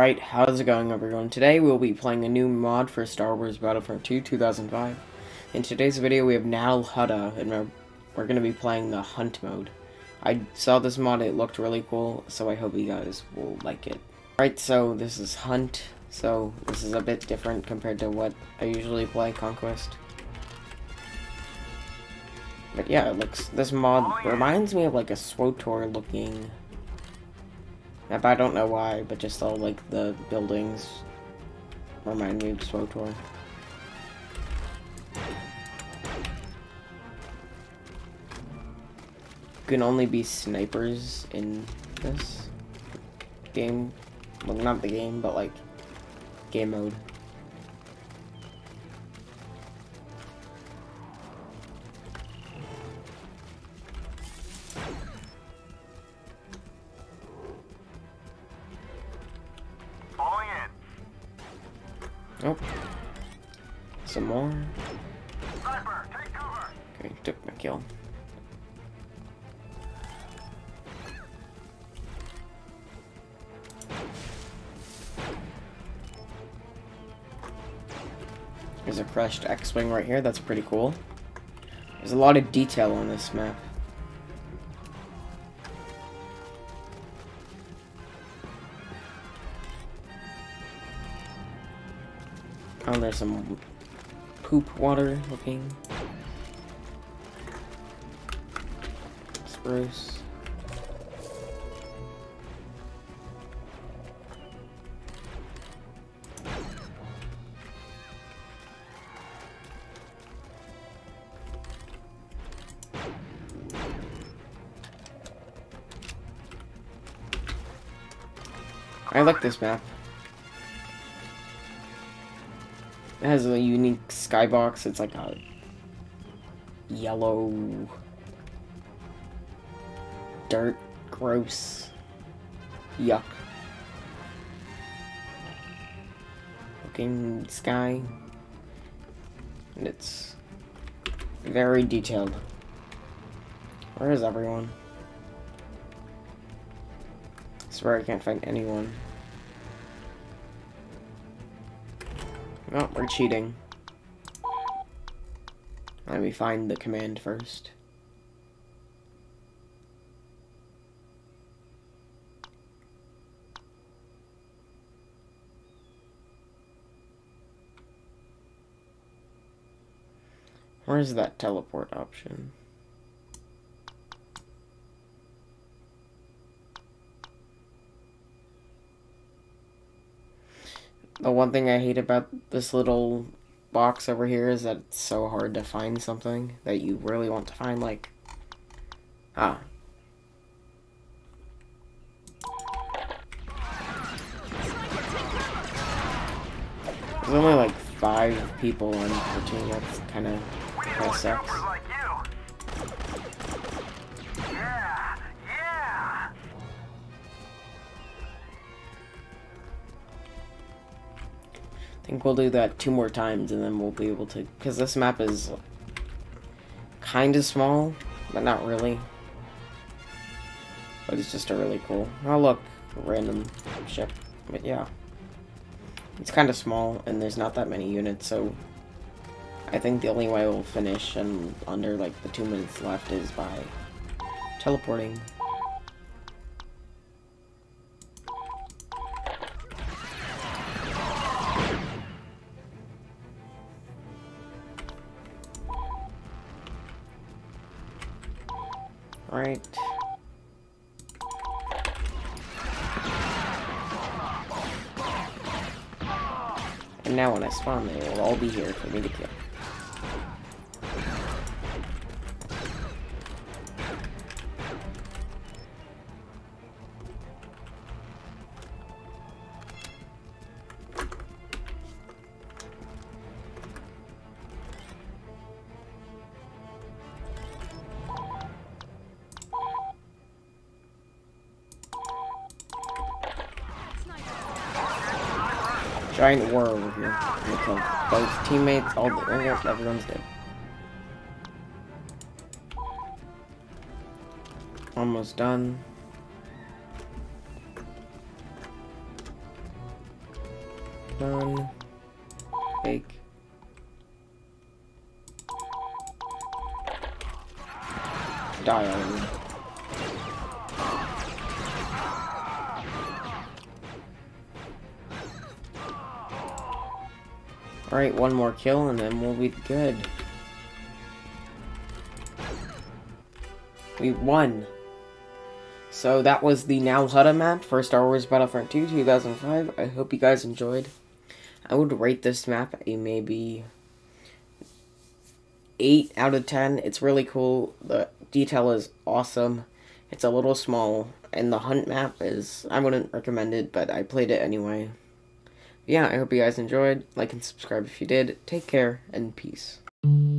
Alright, how's it going everyone? Today we'll be playing a new mod for Star Wars Battlefront 2 2005. In today's video we have Nal Hutta, and we're going to be playing the Hunt mode. I saw this mod, it looked really cool, so I hope you guys will like it. Alright, so this is Hunt, so this is a bit different compared to what I usually play, Conquest. But yeah, this mod reminds me of like a SWTOR looking map. I don't know why, but just all like the buildings remind me of SWTOR. Can only be snipers in this game. Well, not the game, but like game mode. Oh, some more. Sniper, take cover. Okay, took my kill. There's a crushed X-Wing right here, that's pretty cool. There's a lot of detail on this map. Oh, there's some poop water looking. Spruce. I like this map. It has a unique skybox. It's like a yellow dirt, gross, yuck looking sky, and it's very detailed. Where is everyone? I swear I can't find anyone. Oh, we're cheating. Let me find the command first. Where's that teleport option? The one thing I hate about this little box over here is that it's so hard to find something that you really want to find, like... Ah. There's only like 5 people on the team, that's kinda sucks. I think we'll do that 2 more times and then we'll be able to, because this map is kind of small, but not really. But it's just a really cool. Oh look, random ship. But yeah, it's kind of small and there's not that many units, so I think the only way we'll finish and under like the 2 minutes left is by teleporting. Right. And now when I spawn, they will all be here for me to kill. Giant war over here. I'm gonna kill both teammates, all the everyone's dead. Almost done. None. Fake. Dial. Alright, one more kill and then we'll be good. We won. So that was the Now Hutta map for Star Wars Battlefront 2 2005. I hope you guys enjoyed. I would rate this map a maybe 8 out of 10. It's really cool. The detail is awesome. It's a little small. And the hunt map is, I wouldn't recommend it, but I played it anyway. Yeah, I hope you guys enjoyed. Like and subscribe if you did. Take care, and peace.